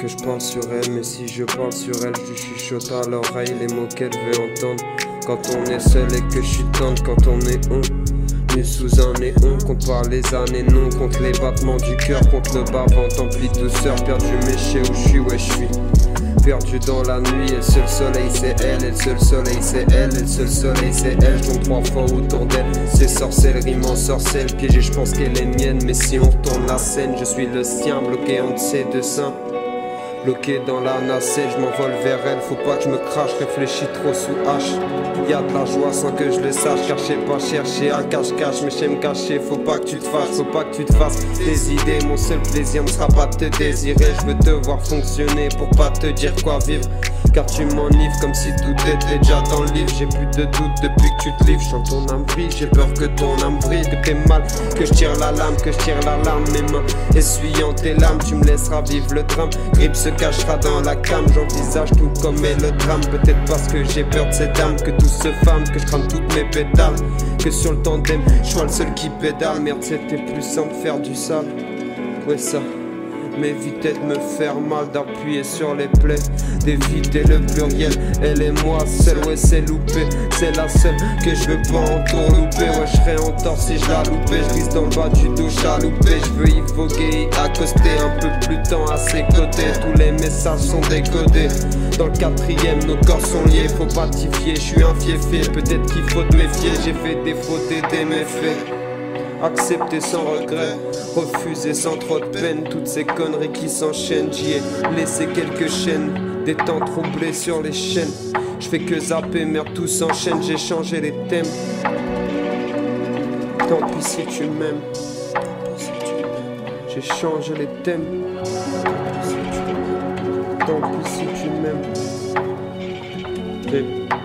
que je parle sur elle, mais si je parle sur elle, je lui chuchote à l'oreille les mots qu'elle veut entendre. Quand on est seul et que je suis tendre, quand on est nu sous un néon, compare les années non, contre les battements du cœur, contre le bas-ventre empli de douceur, perdu mais je sais où je suis, ouais je suis perdu dans la nuit, et le seul soleil c'est elle, et le seul soleil c'est elle, et le seul soleil c'est elle, je tombe 3 fois autour d'elle, c'est sorcellerie m'en sorcelle, piégée je pense qu'elle est mienne, mais si on retourne la scène, je suis le sien, bloqué entre ses deux seins. Bloqué dans la nacelle, je m'envole vers elle, faut pas que je me crache, réfléchis trop sous H. Y'a de la joie sans que je le sache, car je sais pas chercher à cache-cache, mais je sais me cacher, faut pas que tu te fasses, faut pas que tu te fasses des idées, mon seul plaisir ne sera pas de te désirer, je veux te voir fonctionner pour pas te dire quoi vivre. Car tu m'enivres comme si tout était déjà dans le livre. J'ai plus de doute depuis que tu te livres. Chante ton âme brille, j'ai peur que ton âme brille, que t'es mal, que je tire la lame, que je tire la larme. Mes mains essuyant tes larmes, tu me laisseras vivre le drame. Grippe se cachera dans la cam, j'envisage tout comme est le drame. Peut-être parce que j'ai peur de cette âme, que tout se femme, que je crame toutes mes pétales, que sur le tandem, je sois le seul qui pédale. Merde, c'était plus simple faire du sale. Ouais ça m'éviter de me faire mal, d'appuyer sur les plaies, d'éviter le pluriel. Elle et moi seul, ouais c'est loupé, c'est la seule que je veux pas entourlouper. Ouais je serais en tort si je la loupais, je glisse dans le bas du dos chaloupé. Je veux y voguer, y accoster un peu plus de temps à ses côtés. Tous les messages sont décodés, dans le 4ème nos corps sont liés. Faut pas t'y fier, je suis un fiefé, peut-être qu'il faut te méfier. J'ai fait des fautes et des méfaits, accepter sans regret, refuser sans trop de peine toutes ces conneries qui s'enchaînent. J'y ai laissé quelques chaînes, des temps troublés sur les chaînes. Je fais que zapper, merde tout s'enchaîne, j'ai changé les thèmes. Tant pis si tu m'aimes, j'ai changé les thèmes. Tant pis si tu m'aimes, babe.